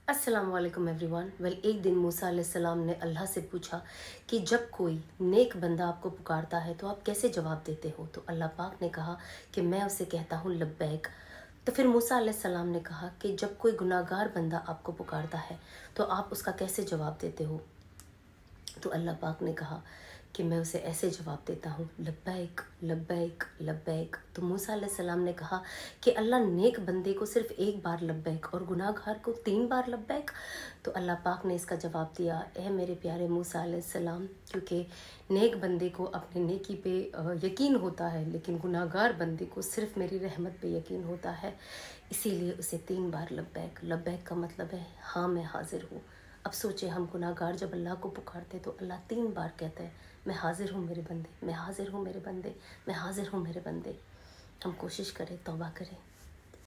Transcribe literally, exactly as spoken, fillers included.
अस्सलाम वालेकुम everyone. Well एक दिन मूसा अलैहिस्सलाम ने अल्लाह से पूछा कि जब कोई नेक बंदा आपको पुकारता है तो आप कैसे जवाब देते हो। तो अल्लाह पाक ने कहा कि मैं उसे कहता हूँ लब्बैक। तो फिर मूसा अलैहिस्सलाम ने कहा कि जब कोई गुनाहगार बंदा आपको पुकारता है तो आप उसका कैसे जवाब देते हो। तो अल्लाह पाक ने कहा कि मैं उसे ऐसे जवाब देता हूँ लब्बैक लब्बैक लब्बैक। तो मूसा अलैहिस्सलाम ने कहा कि अल्लाह नेक बंदे को सिर्फ एक बार लब्बैक और गुनाहगार को तीन बार लब्बैक। तो अल्लाह पाक ने इसका जवाब दिया, ए मेरे प्यारे मूसा अलैहिस्सलाम, क्योंकि नेक बंदे को अपने नेकी पे यकीन होता है लेकिन गुनाहगार बंदे को सिर्फ मेरी रहमत पे यकीन होता है, इसीलिए उसे तीन बार लब्बैक। लब्बैक का मतलब है हाँ मैं हाजिर हूँ। अब सोचे हम गुनाहगार जब अल्लाह को पुकारते तो अल्लाह तीन बार कहता है मैं हाजिर हूँ मेरे बंदे, मैं हाजिर हूँ मेरे बंदे, मैं हाजिर हूँ मेरे बंदे। हम कोशिश करें, तौबा करें।